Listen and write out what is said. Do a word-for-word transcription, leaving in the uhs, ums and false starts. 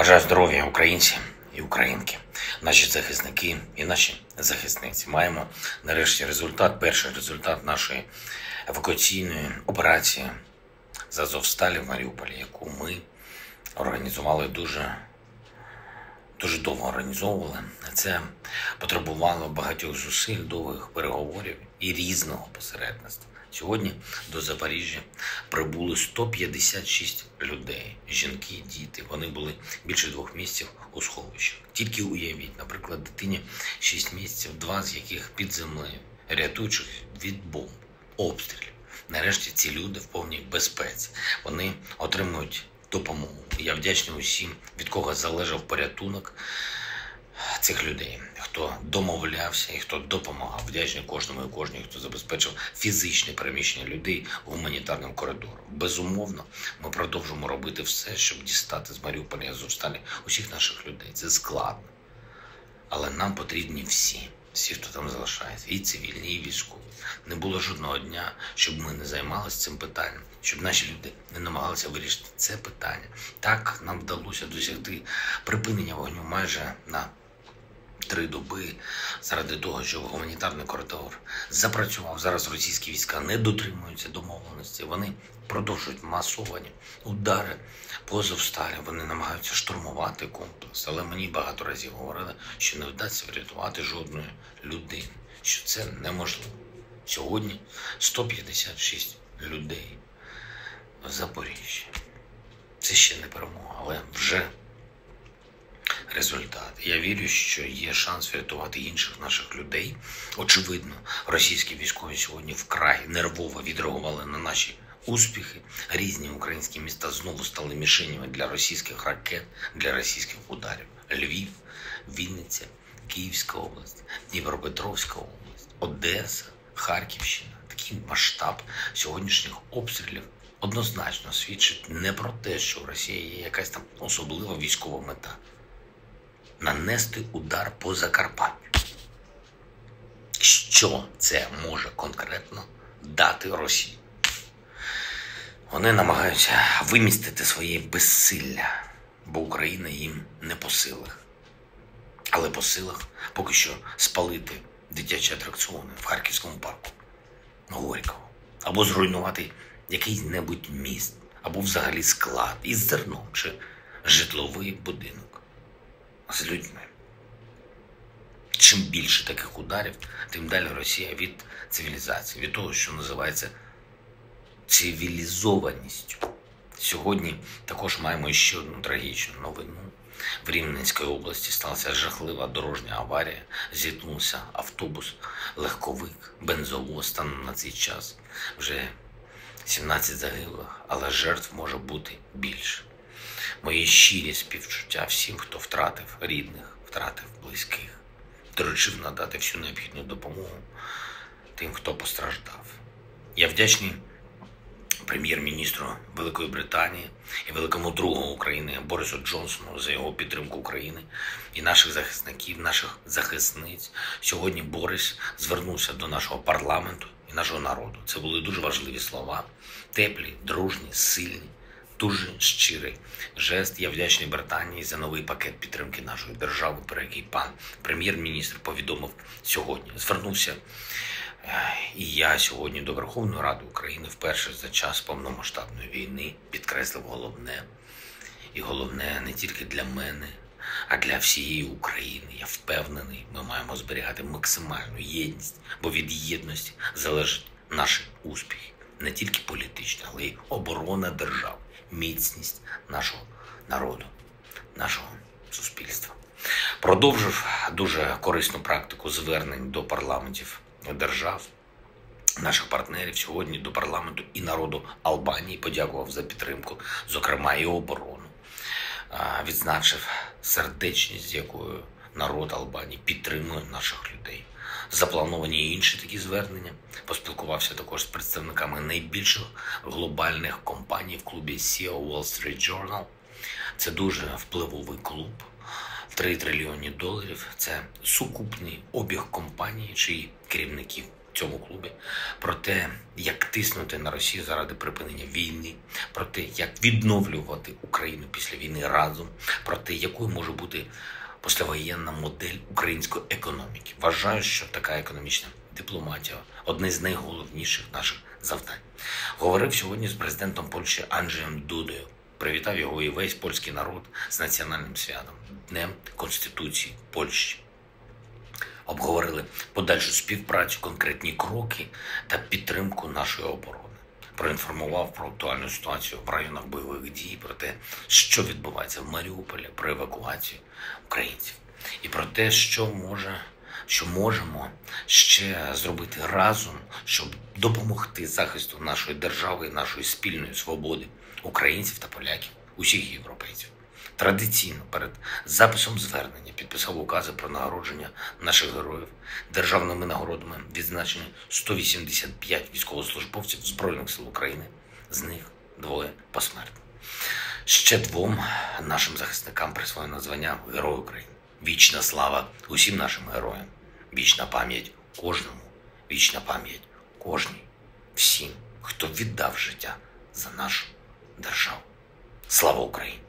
Бажаю здоров'я українці і українки, наші захисники і наші захисниці. Маємо нарешті результат, перший результат нашої евакуаційної операції з Азовсталі в Маріуполі, яку ми організували дуже, дуже довго організовували. Це потребувало багатьох зусиль, довгих переговорів і різного посередництва. Сьогодні до Запоріжжя прибули сто п'ятдесят шість людей, жінки, діти. Вони були більше двох місяців у сховищах. Тільки уявіть, наприклад, дитині шість місяців, два з яких під землею, рятуючих від бомб, обстрілів. Нарешті ці люди в повній безпеці. Вони отримують допомогу. Я вдячний усім, від кого залежав порятунок цих людей, хто домовлявся і хто допомагав. Вдячний кожному і кожній, хто забезпечив фізичне переміщення людей гуманітарним коридором. Безумовно, ми продовжимо робити все, щоб дістати з Маріуполя і Азовсталі усіх наших людей. Це складно. Але нам потрібні всі, всі, хто там залишається, і цивільні, і військові. Не було жодного дня, щоб ми не займалися цим питанням, щоб наші люди не намагалися вирішити це питання. Так нам вдалося досягти припинення вогню майже на три доби заради того, щоб гуманітарний коридор запрацював. Зараз російські війська не дотримуються домовленості. Вони продовжують масовані удари по Азовсталі. Вони намагаються штурмувати комплекс. Але мені багато разів говорили, що не вдасться врятувати жодної людини, що це неможливо. Сьогодні сто п'ятдесят шість людей в Запоріжжі. Це ще не перемога, але вже результат. Я вірю, що є шанс врятувати інших наших людей. Очевидно, російські військові сьогодні вкрай нервово відреагували на наші успіхи. Різні українські міста знову стали мішенями для російських ракет, для російських ударів. Львів, Вінниця, Київська область, Дніпропетровська область, Одеса, Харківщина. Такий масштаб сьогоднішніх обстрілів однозначно свідчить не про те, що в Росії є якась там особлива військова мета. Нанести удар по Закарпаттю. Що це може конкретно дати Росії? Вони намагаються вимістити своє безсилля, бо Україна їм не по силах. Але по силах поки що спалити дитячі атракціони в Харківському парку, Горького, або зруйнувати який-небудь міст, або взагалі склад із зерном чи житловий будинок з людьми. Чим більше таких ударів, тим далі Росія від цивілізації, від того, що називається цивілізованістю. Сьогодні також маємо ще одну трагічну новину. В Рівненській області сталася жахлива дорожня аварія. Зіткнувся автобус, легковик, бензовоз. Станом на цей час вже сімнадцять загиблих, але жертв може бути більше. Мої щирі співчуття всім, хто втратив рідних, втратив близьких. Доручив надати всю необхідну допомогу тим, хто постраждав. Я вдячний прем'єр-міністру Великої Британії і великому другу України Борису Джонсону за його підтримку України і наших захисників, наших захисниць. Сьогодні Борис звернувся до нашого парламенту і нашого народу. Це були дуже важливі слова, теплі, дружні, сильні. Дуже щирий жест. Я вдячний Британії за новий пакет підтримки нашої держави, про який пан прем'єр-міністр повідомив сьогодні. Звернувся і я сьогодні до Верховної Ради України вперше за час повномасштабної війни підкреслив головне. І головне не тільки для мене, а для всієї України. Я впевнений, ми маємо зберігати максимальну єдність, бо від єдності залежать наші успіхи. Не тільки політичні, але й оборона держави. Міцність нашого народу, нашого суспільства. Продовжив дуже корисну практику звернень до парламентів держав, наших партнерів. Сьогодні до парламенту і народу Албанії подякував за підтримку, зокрема і оборону. Відзначив сердечність, з якою народ Албанії підтримує наших людей. Заплановані інші такі звернення. Поспілкувався також з представниками найбільших глобальних компаній в клубі сі і о Wall Street Journal. Це дуже впливовий клуб. три трильйони доларів – це сукупний обіг компаній, чиї керівників цьому клубі, про те, як тиснути на Росію заради припинення війни, про те, як відновлювати Україну після війни разом, про те, якою може бути послевоєнна модель української економіки. Вважаю, що така економічна дипломатія – одне з найголовніших наших завдань. Говорив сьогодні з президентом Польщі Анджеєм Дудою. Привітав його і весь польський народ з національним святом – Днем Конституції Польщі. Обговорили подальшу співпрацю, конкретні кроки та підтримку нашої оборони. Проінформував про актуальну ситуацію в районах бойових дій, про те, що відбувається в Маріуполі, про евакуацію українців. І про те, що може, що можемо ще зробити разом, щоб допомогти захисту нашої держави і нашої спільної свободи українців та поляків, усіх європейців. Традиційно перед записом звернення підписав укази про нагородження наших героїв. Державними нагородами відзначені сто вісімдесят п'ять військовослужбовців Збройних сил України, з них двоє посмертно. Ще двом нашим захисникам присвоєно звання Герой України. Вічна слава усім нашим героям, вічна пам'ять кожному, вічна пам'ять кожній, всім, хто віддав життя за нашу державу. Слава Україні!